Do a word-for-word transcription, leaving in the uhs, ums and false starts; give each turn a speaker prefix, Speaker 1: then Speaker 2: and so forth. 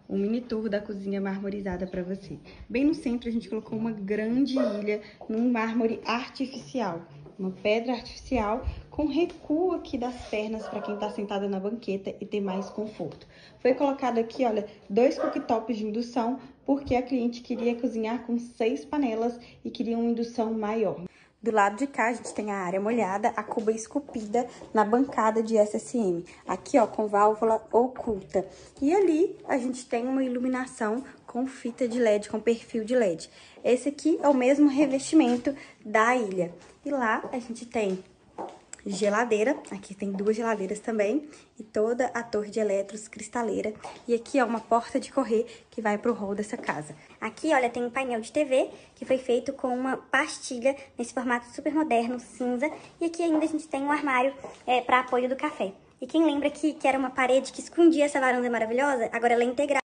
Speaker 1: um mini tour da cozinha marmorizada para você. Bem no centro a gente colocou uma grande ilha num mármore artificial, uma pedra artificial com recuo aqui das pernas para quem está sentada na banqueta e ter mais conforto. Foi colocado aqui, olha, dois cooktops de indução, porque a cliente queria cozinhar com seis panelas e queria uma indução maior. Do lado de cá, a gente tem a área molhada, a cuba esculpida na bancada de S S M. Aqui, ó, com válvula oculta. E ali, a gente tem uma iluminação com fita de L E D, com perfil de L E D. Esse aqui é o mesmo revestimento da ilha. E lá, a gente tem geladeira, aqui tem duas geladeiras também, e toda a torre de eletros cristaleira. E aqui, ó, uma porta de correr que vai pro hall dessa casa.
Speaker 2: Aqui, olha, tem um painel de T V que foi feito com uma pastilha nesse formato super moderno, cinza. E aqui ainda a gente tem um armário é, para apoio do café. E quem lembra que, que era uma parede que escondia essa varanda maravilhosa, agora ela é integral.